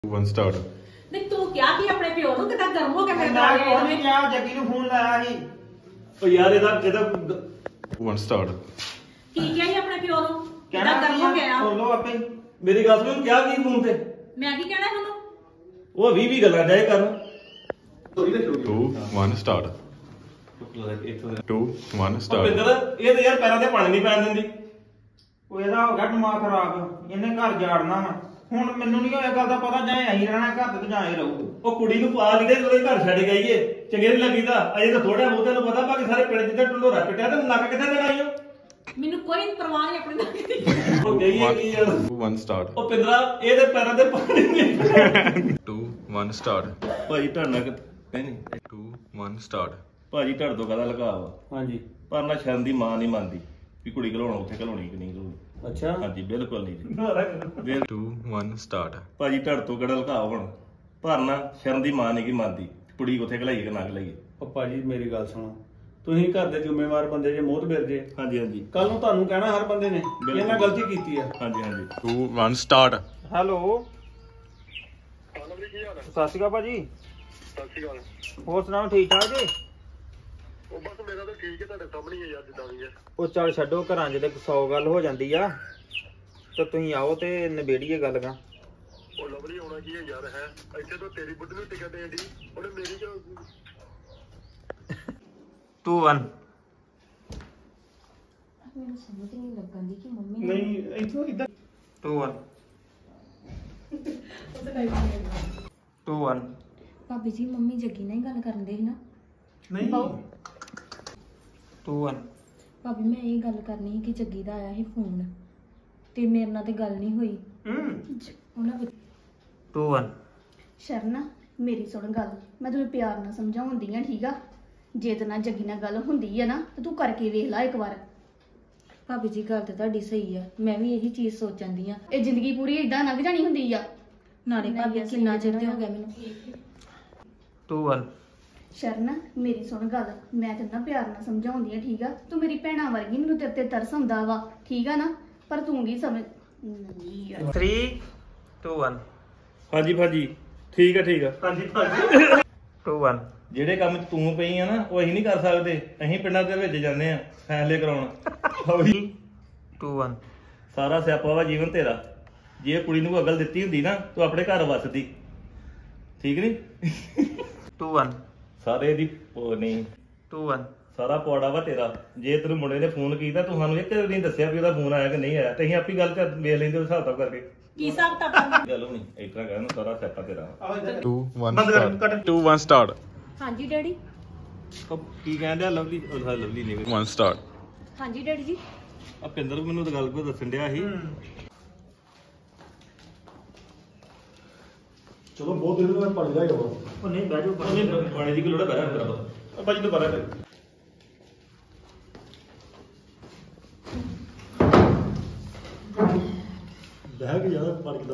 One start नहीं तू क्या की अपने प्यो ਨੂੰ ਕਿਦਾਂ ਗਰਮ ਹੋ ਕੇ ਮੇਰੇ ਮੈਂ ਨਾਲ ਕੋਈ ਨਹੀਂ ਕਿਹਾ ਜੱਗੀ ਨੂੰ ਫੋਨ ਲਾਇਆ ਸੀ ਉਹ ਯਾਰ ਇਹਦਾ वन स्टार्ट ਕੀ ਕਿਹਾ ਸੀ ਆਪਣੇ ਪਿਓ ਨੂੰ ਕਿਦਾਂ ਗਰਮ ਹੋ ਗਿਆ ਸੁਣ ਲਓ ਆਪੇ ਮੇਰੀ ਗੱਲ ਸੁਣ ਕਿਹਾ ਕੀ ਫੋਨ ਤੇ ਮੈਂ ਕੀ ਕਹਿਣਾ ਤੁਹਾਨੂੰ ਉਹ 20 ਗੱਲਾਂ ਜਾਏ ਕਰਨ two one start two one start Pinder ਇਹ ਤੇ ਯਾਰ ਪੈਰਾਂ ਤੇ ਪਾਣੀ ਨਹੀਂ ਪੈਣ ਦਿੰਦੀ ਉਹ ਇਹਦਾ ਹੋ ਗਿਆ ਦਿਮਾਗ ਖਰਾਬ ਇਹਨੇ ਘਰ ਜਾੜਨਾ ਵਾ ਹੁਣ ਮੈਨੂੰ ਨਹੀਂ ਇਹ ਗੱਲ ਦਾ ਪਤਾ ਜਾਂ ਅਸੀਂ ਰਹਿਣਾ ਘਰ ਤੇ ਜਾਂ ਇਹ ਰਹੂ ਉਹ ਕੁੜੀ ਨੂੰ ਪਾ ਲਈ ਤੇ ਉਹਦੇ ਘਰ ਛੱਡ ਗਈਏ ਚੰਗੇ ਨਹੀਂ ਲੱਗੀਦਾ ਅਜੇ ਤਾਂ ਥੋੜਾ ਬਹੁਤ ਤੈਨੂੰ ਪਤਾ ਬਾਕੀ ਸਾਰੇ ਪਿੰਡ ਜਿੱਦਾਂ ਢੰਡੋਰਾ ਪਿੱਟਿਆ ਤੇ ਨੱਕ ਕਿੱਥੇ ਲਗਾਈਓ ਮੈਨੂੰ ਕੋਈ ਪਰਵਾਹ ਨਹੀਂ ਆਪਣੇ ਨਾਲ ਦੀ ਉਹ ਗਈ ਹੈ ਕੀ ਯਾਰ वन स्टार्ट ਉਹ ਪਿੰਦਰਾ ਇਹਦੇ ਪੈਰਾਂ ਤੇ ਪਾਣੀ ਨਹੀਂ टू वन स्टार्ट ਭਾਜੀ ਢੜਨਾ ਨਹੀਂ टू वन स्टार्ट ਭਾਜੀ ਢੜ ਤੋਂ ਕਦਾ ਲਗਾ ਵਾ ਹਾਂਜੀ ਪਰ ਨਾ ਸ਼ਰਨ ਦੀ ਮਾਂ ਨਹੀਂ ਮੰਨਦੀ ਵੀ ਕੁੜੀ ਘਲਾਉਣਾ ਉੱਥੇ ਘਲਾਉਣੀ ਕਿ ਨਹੀਂ ਘਲਾਉਣੀ ਅੱਛਾ ਹਾਂਜੀ ਬਿਲਕੁਲ ਨਹੀਂ टू वन स्टार्ट ਭਾਜੀ ਢੜ ਤੋਂ ਕਿਹੜਾ ਲਗਾ ਹੁਣ ਪਰ ਨਾ ਸ਼ਰਨ ਦੀ ਮਾਂ ਨਹੀਂ ਕੀ ਮੰਨਦੀ ਕੁੜੀ ਉੱਥੇ ਘਲਾਈਏ ਕਿ ਨਾ ਘਲਾਈਏ ਉਹ ਭਾਜੀ ਮੇਰੀ ਗੱਲ ਸੁਣੋ ਤੁਸੀਂ ਘਰ ਦੇ ਜ਼ਿੰਮੇਵਾਰ ਬੰਦੇ ਜੇ ਮੋਹਤਬਰ ਜੇ ਹਾਂਜੀ ਹਾਂਜੀ ਕੱਲ ਨੂੰ ਤੁਹਾਨੂੰ ਕਹਿਣਾ ਹਰ ਬੰਦੇ ਨੇ ਕਿ ਇਹਨਾਂ ਗਲਤੀ ਕੀਤੀ ਆ ਹਾਂਜੀ ਹਾਂਜੀ टू वन स्टार्ट ਹੈਲੋ ਸਤਿ ਸ਼੍ਰੀ ਅਕਾਲ ਭਾਜੀ ਸਤਿ ਸ਼੍ਰੀ ਅਕਾਲ। ਹੋਰ ਸੁਣਾਓ ਠੀਕ ਠਾਕ ਜੀ ਉਹ ਬਸ ਮੇਰਾ ਤਾਂ ਠੀਕ ਹੈ, ਤੁਹਾਡੇ ਸਾਹਮਣੇ ਹੀ ਹੈ ਯਾਰ, ਜਿੱਦਾਂ ਵੀ ਹੈ। ਉਹ ਚੱਲ ਛੱਡੋ ਘਰਾਂ 'ਚ ਤੇ 100 ਗੱਲ ਹੋ ਜਾਂਦੀ ਆ ਤੇ ਤੁਸੀਂ ਆਓ ਤੇ ਨਿਬੇੜੀਏ ਗੱਲ ਗਾ ਉਹ ਲਵਲੀ ਹੋਣਾ ਕੀ ਹੈ ਯਾਰ, ਹੈ ਇੱਥੇ ਤਾਂ ਤੇਰੀ ਬੁੱਢੀ ਨੂੰ ਟਿਕਟ ਦੇਣ ਦੀ, ਉਹਨੇ ਮੇਰੀ ਕਿਉਂ? 2 1 ਮੈਨੂੰ ਸਮਝ ਨਹੀਂ ਲੱਗਣ ਦੀ ਕਿ ਮੰਮੀ ਨਹੀਂ ਇਥੋਂ ਇਦਾਂ 2 1 2 1 ਭਾਬੀ ਜੀ ਮੰਮੀ ਜੱਗੀ ਨਾਲ ਹੀ ਗੱਲ ਕਰਨ ਦੇ ਸੀ ਨਾ ਨਹੀਂ 2 1 ਭਾਬੀ ਮੈਂ ਇਹ ਗੱਲ ਕਰਨੀ ਸੀ ਕਿ ਜੱਗੀ ਦਾ ਆਇਆ ਸੀ ਫੋਨ ਤੇ ਮੇਰੇ ਨਾਲ ਤੇ ਗੱਲ ਨਹੀਂ ਹੋਈ ਉਹਨਾਂ ਵਿੱਚ 2 1 ਸ਼ਰਨਾ ਮੇਰੀ ਸੁਣ ਗੱਲ, ਮੈਂ ਤੈਨੂੰ ਪਿਆਰ ਨਾਲ ਸਮਝਾਉਂਦੀ ਆ, ਠੀਕ ਆ? ਜੇ ਤੇ ਨਾਲ ਜੱਗੀ ਨਾਲ ਗੱਲ ਹੁੰਦੀ ਆ ਨਾ ਤੇ ਤੂੰ ਕਰਕੇ ਵੇਖ ਲੈ ਇੱਕ ਵਾਰ। ਭਾਬੀ ਜੀ ਗੱਲ ਤੇ ਤੁਹਾਡੀ ਸਹੀ ਆ, ਮੈਂ ਵੀ ਇਹੀ ਚੀਜ਼ ਸੋਚਣ ਦੀ ਆ। ਇਹ ਜ਼ਿੰਦਗੀ ਪੂਰੀ ਇਦਾਂ ਲੰਘ ਜਾਣੀ ਹੁੰਦੀ ਆ। ਨਾਲੇ ਭਾਬੀ ਕਿੰਨਾ ਚਿਰ ਤੇ ਹੋ ਗਿਆ ਮੈਨੂੰ 2 1 ਸ਼ਰਨਾ ਮੇਰੀ ਸੁਣ ਗੱਲ, ਮੈਂ ਤੈਨੂੰ ਨਾ ਪਿਆਰ ਨਾਲ ਸਮਝਾਉਂਦੀ ਆ, ਠੀਕ ਆ? ਤੂੰ ਮੇਰੀ ਭੈਣਾ ਵਰਗੀ, ਮੈਨੂੰ ਤੇਰੇ ਤੇ ਤਰਸ ਆਉਂਦਾ ਵਾ, ਠੀਕ ਆ ਨਾ? ਪਰ ਤੂੰ ਕੀ ਸਮਝ ਨਹੀਂ ਯਾਰ। 3 2 1 ਹਾਂਜੀ ਭਾਜੀ ਠੀਕ ਹੈ ਹਾਂਜੀ ਭਾਜੀ 2 1 ਜਿਹੜੇ ਕੰਮ 'ਚ ਤੂੰ ਪਈ ਆ ਨਾ ਉਹ ਅਸੀਂ ਨਹੀਂ ਕਰ ਸਕਦੇ, ਅਸੀਂ ਪਿੰਡਾਂ ਦੇ ਵਿੱਚ ਜਾਂਦੇ ਆ ਫੈਸਲੇ ਕਰਾਉਣ 2 1 ਸਾਰਾ ਸਿਆਪਾ ਵਾ ਜੀਵਨ ਤੇਰਾ। ਜੇ ਕੁੜੀ ਨੂੰ ਅਕਲ ਦਿੱਤੀ ਹੁੰਦੀ ਨਾ ਤੂੰ ਆਪਣੇ ਘਰ ਵਸਦੀ, ਠੀਕ ਨਹੀਂ? 2 1 ਸਾਰੇ ਦੀ ਨਹੀਂ 2 1 ਸਾਰਾ ਪੌੜਾ ਵਾ ਤੇਰਾ। ਜੇ ਤੈਨੂੰ ਮੁੰਡੇ ਨੇ ਫੋਨ ਕੀਤਾ ਤੂੰ ਸਾਨੂੰ ਇੱਕ ਨਹੀਂ ਦੱਸਿਆ ਵੀ ਉਹਦਾ ਫੋਨ ਆਇਆ ਕਿ ਨਹੀਂ ਆਇਆ, ਤੇ ਅਸੀਂ ਆਪੀ ਗੱਲ ਕਰ ਵੇਖ ਲੈਂਦੇ ਉਸ ਹਿਸਾਬ ਕਰਕੇ। ਕੀ ਹਿਸਾਬ ਤਾਂ ਕਰਨਾ ਗੱਲ ਹੋਣੀ ਇਸ ਤਰ੍ਹਾਂ ਕਹਿਣਾ ਸਾਰਾ ਸਿਆਪਾ ਤੇਰਾ। Two one start two one start ਹਾਂਜੀ ਡੈਡੀ। ਉਹ ਕੀ ਕਹਿੰਦੇ ਆ ਲਵਲੀ, ਉਹ ਲਵਲੀ ਨਹੀਂ वन स्टार्ट ਹਾਂਜੀ ਡੈਡੀ ਜੀ। ਆ ਪਿੰਦਰ ਮੈਨੂੰ ਤਾਂ ਗੱਲ ਕੋਈ ਦੱਸਣ ਡਿਆ ਸੀ। ਚਲੋ ਬਹੁਤ ਦਿਨ ਤੋਂ ਪੜ ਲਿਆ ਜਾਵਾ ਉਹ ਨਹੀਂ ਬਹਿ ਜਾਓ ਉਹਨੇ ਬਾਣੇ ਦੀ ਕੋਈ ਲੋੜਾ ਬੈਠਾ ਤੇਰਾ ਆ ਭਾਜੀ ਦੁਬਾਰਾ ਕਰ। ਬਹਿ ਕੇ ਜਿਆਦਾ ਪੜ ਕੇ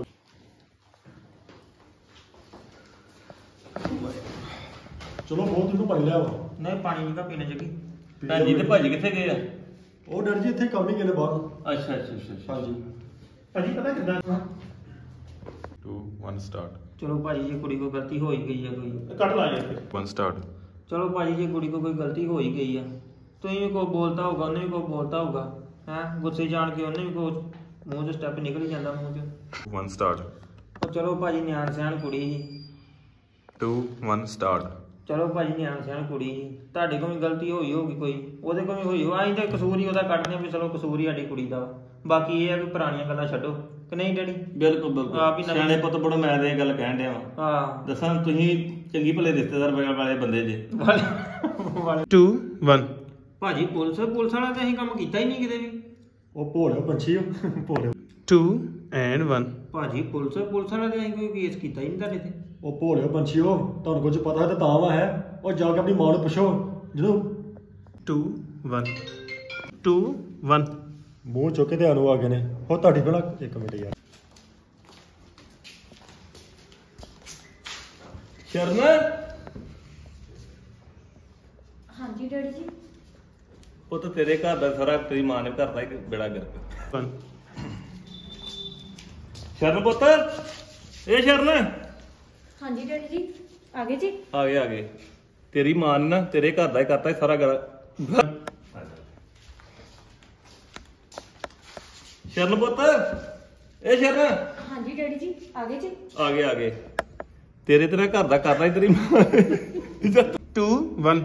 ਚਲੋ ਬਹੁਤ ਦਿਨ ਤੋਂ ਪੜ ਲਿਆ ਵਾ ਨਹੀਂ ਪਾਣੀ ਨਹੀਂ ਕਾ ਪੀਣਾ ਜੱਗੀ। ਭੈਣ ਜੀ ਤੇ ਭਾਜੀ ਕਿੱਥੇ ਗਏ ਆ? ਉਹ ਡਰ ਜੀ ਇੱਥੇ ਕੰਮ ਹੀ ਗਏ ਨੇ ਬਾਹਰ। ਅੱਛਾ ਅੱਛਾ ਅੱਛਾ ਹਾਂਜੀ ਭਾਜੀ ਪਤਾ ਕਿੱਦਾਂ टू वन स्टार्ट ਚਲੋ ਭਾਜੀ ਜੇ ਕੁੜੀ ਕੋਈ ਗਲਤੀ ਹੋ ਹੀ ਗਈ ਆ ਕੋਈ, ਕੱਟ ਲਾ ਯਾਰ वन स्टार्ट ਚਲੋ ਭਾਜੀ ਜੇ ਕੁੜੀ ਕੋਈ ਗਲਤੀ ਹੋ ਹੀ ਗਈ ਆ, ਤੁਸੀਂ ਵੀ ਕੋਈ ਬੋਲਤਾ ਹੋਊਗਾ, ਉਹਨੇ ਵੀ ਕੋਈ ਬੋਲਤਾ ਹੋਊਗਾ, ਹੈ ਗੁੱਸੇ ਜਾਣ ਕੇ ਉਹਨੇ ਵੀ ਕੋਈ ਮੂੰਹ ਤੋਂ ਸਟੈਪ ਨਿਕਲ ਹੀ ਜਾਂਦਾ ਮੂੰਹ ਚੋਂ। वन स्टार्ट ਉਹ ਚਲੋ ਭਾਜੀ ਨਿਆਣ ਸਿਆਣ ਕੁੜੀ ਸੀ, टू वन स्टार्ट ਚਲੋ ਭਾਜੀ ਨਿਆਣ ਸਿਆਣ ਕੁੜੀ ਸੀ, ਤੁਹਾਡੇ ਕੋਲ ਵੀ ਗਲਤੀ ਹੋਈ ਹੋਊਗੀ ਕੋਈ, ਉਹਦੇ ਕੋਲ ਵੀ ਹੋਈ ਹੋ, ਅਸੀਂ ਤਾਂ ਕਸੂਰ ਹੀ ਉਹਦਾ ਕੱਢਦੇ ਆ ਵੀ ਚਲੋ ਕਸੂਰ ਹੀ ਸਾਡੀ ਕੁੜੀ ਦਾ ਵਾ। ਬਾਕੀ ਇਹ ਆ ਵੀ ਪੁਰਾਣੀਆਂ ਗੱਲਾਂ ਛੱਡੋ ਕਿ ਨਹੀਂ ਡੈਡੀ? ਬਿਲਕੁਲ ਆਪ ਹੀ ਬਿਲਕੁਲ ਨਵੇਂ- ਸਿਆਣੇ ਪੁੱਤ ਬੜੋ ਮੈਂ ਤੇ ਇਹ ਗੱਲ ਕਹਿਣ ਡਿਆ ਵਾਂ। ਹਾਂ ਦੱਸਾਂ ਤੁਸੀਂ ਚੰਗੀ ਭਲੇ ਰਿਸ਼ਤੇਦਾਰ ਵਾਲੇ ਬੰਦੇ ਜੇ। 2 1 ਭਾਜੀ ਪੁਲਿਸ ਵਾਲਾ ਤਾਂ ਅਸੀਂ ਕੰਮ ਕੀਤਾ ਹੀ ਨਹੀਂ ਕਿਤੇ ਵੀ। ਉਹ ਭੋਲਿਓ ਪੰਛੀ ਭੋਲਿਓ 2 and 1 ਭਾਜੀ ਪੁਲਿਸ ਵਾਲਾ ਤੇ ਅਸੀਂ ਕੋਈ ਕੇਸ ਕੀਤਾ ਹੀ ਨਹੀਂ ਤੁਹਾਡੇ ਤੇ। ਉਹ ਭੋਲਿਓ ਪੰਛੀ ਤੁਹਾਨੂੰ ਕੁਝ ਪਤਾ ਹੈ ਤਾਂ ਵਾ ਹੈ ਉਹ ਜਾ ਕੇ ਆਪਣੀ ਮਾਂ ਨੂੰ ਪੁੱਛੋ ਜਦੋਂ 2 1 2 1 ਮੂੰਹ ਚੁੱਕ ਕੇ ਧਿਆਨ ਨੂੰ ਆ ਗਏ ਨੇ। ਉਹ ਤੁਹਾਡੀ ਪਹਿਲਾਂ ਇੱਕ ਮਿੰਟ ਯਾਰ ਸ਼ਰਨ ਹਾਂਜੀ ਡੈਡੀ ਜੀ। ਪੁੱਤ ਤੇਰੇ ਘਰ ਦਾ ਸਾਰਾ ਤੇਰੀ ਮਾਂ ਨੇ ਕਰਦਾ ਇੱਕ ਬੇੜਾ ਗਰਕ। 1 ਸ਼ਰਨ ਪੁੱਤ ਇਹ ਸ਼ਰਨ ਹਾਂਜੀ ਡੈਡੀ ਜੀ ਆ ਗਏ ਜੀ। ਆ ਗਏ ਤੇਰੀ ਮਾਂ ਨੇ ਨਾ ਤੇਰੇ ਘਰ ਦਾ ਹੀ ਕਰਤਾ ਸਾਰਾ ਸ਼ਰਨ ਪੁੱਤ ਇਹ ਸ਼ਰਨ ਹਾਂਜੀ ਡੈਡੀ ਜੀ ਆ ਗਏ ਜੀ। ਆ ਗਏ ਤੇਰੇ ਤੇਰਾ ਘਰ ਦਾ ਕਰਨਾ ਤੇਰੀ ਮਾਂ 2 1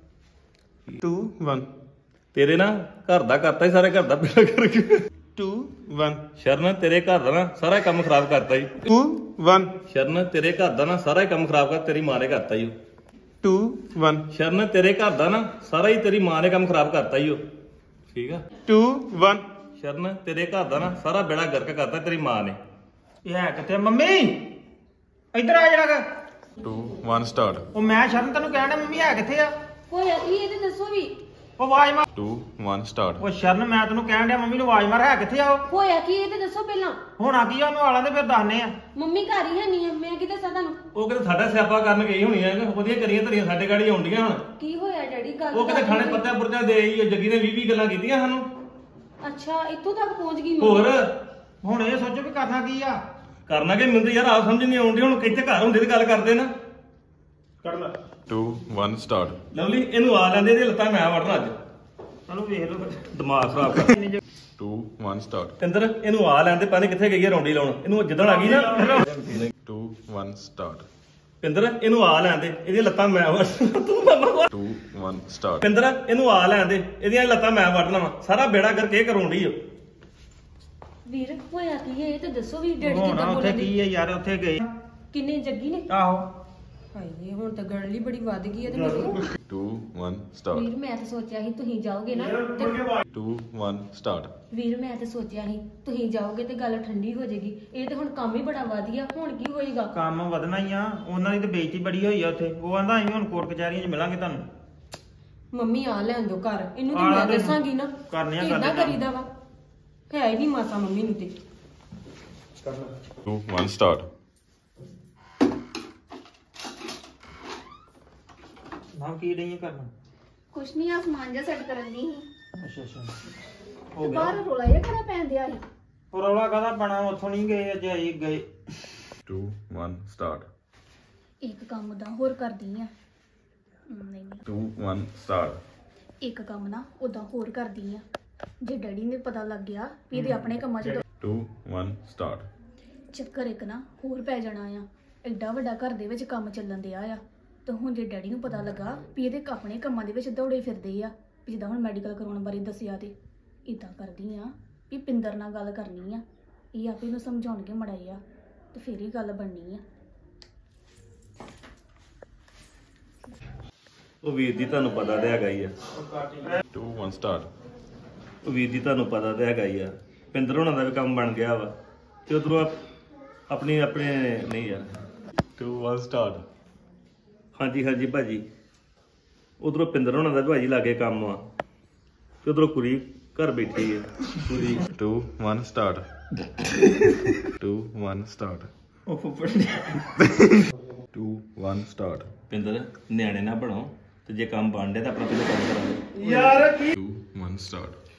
2 1 ਤੇਰੇ ਨਾ ਘਰ ਦਾ ਕਰਤਾ ਹੀ ਸਾਰੇ ਘਰ ਦਾ ਬੇੜਾ ਕਰਕੇ 2 1 ਸ਼ਰਨ ਤੇਰੇ ਘਰ ਦਾ ਨਾ ਸਾਰਾ ਕੰਮ ਖਰਾਬ ਕਰਤਾ ਹੀ 2 1 ਸ਼ਰਨ ਤੇਰੇ ਘਰ ਦਾ ਨਾ ਸਾਰਾ ਹੀ ਕੰਮ ਖਰਾਬ ਕਰ ਤੇਰੀ ਮਾਂ ਨੇ ਕਰਤਾ ਹੀ 2 1 ਸ਼ਰਨ ਤੇਰੇ ਘਰ ਦਾ ਨਾ ਸਾਰਾ ਹੀ ਤੇਰੀ ਮਾਂ ਨੇ ਕੰਮ ਖਰਾਬ ਕਰਤਾ ਹੀ ਠੀਕ ਆ 2 1 ਸ਼ਰਨ ਤੇਰੇ ਘਰ ਦਾ ਨਾ ਸਾਰਾ ਬੇੜਾ ਗਰਕ ਕਰਤਾ ਤੇਰੀ ਮਾਂ ਨੇ ਇਹ ਹੈ ਕਿੱਥੇ ਮੰਮੀ ਇੱਧਰ ਆ ਜਰਾ 2 1 ਸਟਾਰਟ ਉਹ ਮੈਂ ਸ਼ਰਨ ਤੈਨੂੰ ਕਹਿਣਾ ਮੰਮੀ ਹੈ ਕਿੱਥੇ ਆ ਹੋਇਆ ਕੀ ਇਹ ਤੇ ਦੱਸੋ ਵੀ। ਉਹ ਆਵਾਜ਼ ਮਾਰ 2 1 ਸਟਾਰਟ ਉਹ ਸ਼ਰਨ ਮੈਂ ਤੈਨੂੰ ਕਹਿਣ ਡਿਆ ਮੰਮੀ ਨੂੰ ਆਵਾਜ਼ ਮਾਰ ਹੈ ਕਿੱਥੇ ਆ ਉਹ ਹੋਇਆ ਕੀ ਇਹ ਤੇ ਦੱਸੋ ਪਹਿਲਾਂ। ਹੋਣਾ ਕੀ ਆ ਉਹਨੂੰ ਆਲਾਂ ਦੇ ਫਿਰ ਦੱਸਨੇ ਆ ਮੰਮੀ ਘਰ ਹੀ ਹੈ ਨਹੀਂ ਆ, ਮੈਂ ਕੀ ਦੱਸਾਂ ਤੁਹਾਨੂੰ। ਉਹ ਕਿਤੇ ਸਾਡਾ ਸਿਆਪਾ ਕਰਨ ਗਈ ਹੋਣੀ ਆ ਉਹਦੀਆਂ ਕਰੀਆਂ ਧਰੀਆਂ ਸਾਡੇ ਗਾੜੀ ਆਉਂਦੀਆਂ ਹੁਣ ਕੀ ਹੋਇਆ ਡੈਡੀ ਗੱਲ ਉਹ ਕਿਤੇ ਖਾਣੇ ਪੱਤਾ ਪੁਰਜਾ ਦੇ ਆਈ ਜੱਗੀ ਨੇ 20 ਗੱਲਾਂ ਕੀਤੀਆਂ ਸਾਨੂੰ ਅੱਛਾ ਇੱਥੋਂ ਤੱਕ ਪਹੁੰਚ ਗਈ ਮੰਮੀ। ਹੋਰ ਹੁਣ ਇਹ ਸੋਚੋ ਵੀ ਕਰਨਾ ਕੀ ਆ ਕਰਨਾ ਕਿ ਮੈਨੂੰ ਤਾਂ ਯਾਰ ਆਪ ਸਮਝ ਨਹੀਂ ਆਉਂਦੀ ਹੁਣ ਕਿੱਥੇ ਘਰ ਹੁੰਦੇ ਤੇ ਗੱਲ ਕਰਦੇ ਨਾ ਕਰ ਲੈ 2 1 ਸਟਾਰਟ ਲਵਲੀ ਇਹਨੂੰ ਆ ਲੈਂਦੇ ਇਹਦੀ ਲੱਤਾਂ ਮੈਂ ਵੜਨਾ ਅੱਜ ਚਲੋ ਵੇਖ ਲਓ ਦਿਮਾਗ ਖਰਾਬ ਕਰ 2 1 ਸਟਾਰਟ ਇੰਦਰ ਇਹਨੂੰ ਆ ਲੈਂਦੇ ਪਾਣੀ ਕਿੱਥੇ ਗਈ ਆ ਰੌਂਡੀ ਲਾਉਣ ਇਹਨੂੰ ਜਿੱਦਣ ਆ ਗਈ ਨਾ 2 1 ਸਟਾਰਟ ਪਿੰਦਰ ਇਹਨੂੰ ਆ ਲੈਂਦੇ ਇਹਦੀਆਂ ਲੱਤਾਂ ਮੈਂ ਤੂੰ ਮਾਮਾ 2 1 ਸਟਾਰਟ ਪਿੰਦਰ ਇਹਨੂੰ ਆ ਲੈਂਦੇ ਇਹਦੀਆਂ ਲੱਤਾਂ ਮੈਂ ਵੜਨਾ ਵਾ ਸਾਰਾ ਬੇੜਾ ਕਰਕੇ ਕਰਾਉਂਦੀ ਓ ਵੀਰ ਹੋਇਆ ਕੀ ਹੈ ਇਹ ਤੇ ਦੱਸੋ ਵੀ ਡੈਡੀ ਹੁਣ ਕਿੱਦਾਂ ਉੱਥੇ ਬੋਲਦੇ। ਕੀ ਆ ਯਾਰ ਉੱਥੇ ਗਏ ਕਿੰਨੇ ਜੱਗੀ ਨੇ। ਆਹੋ ਹਾਏ ਹੁਣ ਤਾਂ ਗੜਲੀ ਬੜੀ ਵੱਧ ਗਈ ਹੈ ਤੇ ਮੇਰੀ। 2 1 ਸਟਾਰਟ ਵੀਰ ਮੈਂ ਤਾਂ ਸੋਚਿਆ ਸੀ ਤੁਸੀਂ ਜਾਓਗੇ ਨਾ ਤੇ 2 1 ਸਟਾਰਟ ਵੀਰ ਮੈਂ ਤਾਂ ਸੋਚਿਆ ਸੀ ਤੁਸੀਂ ਜਾਓਗੇ ਤੇ ਗੱਲ ਠੰਡੀ ਹੋ ਜਾਏਗੀ। ਇਹ ਤੇ ਹੁਣ ਕੰਮ ਹੀ ਬੜਾ ਵਧੀਆ ਹੁਣ ਕੀ ਹੋਏਗਾ। ਕੰਮ ਵਧਣਾ ਹੀ ਆ ਉਹਨਾਂ ਦੀ ਤੇ ਬੇਇੱਜ਼ਤੀ ਬੜੀ ਹੋਈ ਆ ਉੱਥੇ ਉਹ ਆਂਦਾ ਅਸੀਂ ਹੁਣ ਕੋਰਟ ਕਚਹਿਰੀਆਂ 'ਚ ਮਿਲਾਂਗੇ ਤੁਹਾਨੂੰ ਮੰਮੀ ਆ ਲੈਣ ਦਿਓ ਘਰ ਇਹਨੂੰ ਤੇ ਆ ਮੈਂ ਲੈਣ ਦੱਸਾਂਗੀ ਨਾ ਕਰਨੀ ਆ ਗੱਲ ਇਦਾਂ ਤਾਂ। ਕਰੀਦਾ ਵਾ ਹੈ ਹੀ ਨਹੀਂ ਮਾਸਾ ਮੰਮੀ ਨੂੰ ਤੇ 2 1 ਸਟਾਰਟ ਨਾ ਕੀ ਨਹੀਂ ਕਰਨਾ ਕੁਛ ਨਹੀਂ ਆਸਮਾਨ ਜਿਹਾ ਸੈੱਟ ਕਰਨ ਦੀ ਸੀ ਅੱਛਾ ਤੇ ਬਾਹਰ ਰੋਲਾ ਜਿਹਾ ਖੜਾ ਪੈਣ ਦਿਆ ਸੀ। ਉਹ ਰੌਲਾ ਕਾਹਦਾ ਬਣਾ ਉੱਥੋਂ ਨਹੀਂ ਗਏ ਅਜੇ ਆਈ ਗਏ 2 1 ਸਟਾਰਟ ਇੱਕ ਕੰਮ ਦਾ ਹੋਰ ਕਰਦੀ ਆ ਨਹੀਂ 2 1 ਸਟਾਰਟ ਇੱਕ ਕੰਮ ਨਾ ਉਦਾਂ ਹੋਰ ਕਰਦੀ ਆ ਜੇ ਡੈਡੀ ਨੇ ਪਤਾ ਲੱਗ ਗਿਆ ਵੀ ਇਹਦੇ ਆਪਣੇ ਕੰਮਾਂ 'ਚ 2 1 ਸਟਾਰਟ ਚੱਕਰ ਇੱਕ ਨਾ ਹੋਰ ਪੈ ਜਾਣਾ ਆ ਐਡਾ ਵੱਡਾ ਘਰ ਦੇ ਵਿੱਚ ਕੰਮ ਚੱਲਣ ਦਿਆ ਆ ਤਾਂ ਹੁਣ ਜੇ ਡੈਡੀ ਨੂੰ ਪਤਾ ਲੱਗਾ ਵੀ ਇਹਦੇ ਆਪਣੇ ਕੰਮਾਂ ਦੇ ਵਿੱਚ ਦੌੜੇ ਫਿਰਦੇ ਆ ਵੀ ਜਿੱਦਾਂ ਹੁਣ ਮੈਡੀਕਲ ਕਰਾਉਣ ਬਾਰੇ ਦੱਸਿਆ ਤੇ ਇਦਾਂ ਕਰਦੀ ਆ ਵੀ ਪਿੰਦਰ ਨਾਲ ਗੱਲ ਕਰਨੀ ਆ ਇਹ ਆਪੇ ਨੂੰ ਸਮਝਾਉਣਗੇ ਮੜਾਈ ਆ ਤੇ ਫੇਰ ਹੀ ਗੱਲ ਬਣਨੀ ਆ। ਉਹ ਵੀਰ ਜੀ ਤੁਹਾਨੂੰ ਪਤਾ ਤੇ ਹੈਗਾ ਹੀ ਆ 2 1 ਸਟਾਰਟ ਉਹ ਵੀਰ ਜੀ ਤੁਹਾਨੂੰ ਪਤਾ ਤੇ ਹੈਗਾ ਹੀ ਆ ਪਿੰਦਰ ਹੋਣਾ ਦਾ ਵੀ ਕੰਮ ਬਣ ਗਿਆ ਵਾ ਤੇ ਉਧਰੋਂ ਆਪਣੇ ਨਹੀਂ ਯਾਰ 2 1 ਸਟਾਰਟ ਹਾਂਜੀ ਭਾਜੀ ਉਧਰੋਂ ਪਿੰਦਰ ਹੋਣਾ ਦਾ ਭਾਜੀ ਲਾਗੇ ਕੰਮ ਆ ਤੇ ਉਧਰੋਂ ਕੁੜੀ ਘਰ ਬੈਠੀ ਹੈ ਕੁੜੀ 2 1 ਸਟਾਰਟ 2 1 ਸਟਾਰਟ ਉਹ ਫੁੱਫੜ 2 1 ਸਟਾਰਟ ਪਿੰਦਰ ਨਿਆਣੇ ਨਾ ਬਣੋ ਤੇ ਜੇ ਕੰਮ ਬਣ ਡਿਆ ਤਾਂ ਆਪਣਾ ਪਹਿਲਾਂ ਕੰਮ ਕਰਾਂਗੇ 2 1 ਸਟਾਰਟ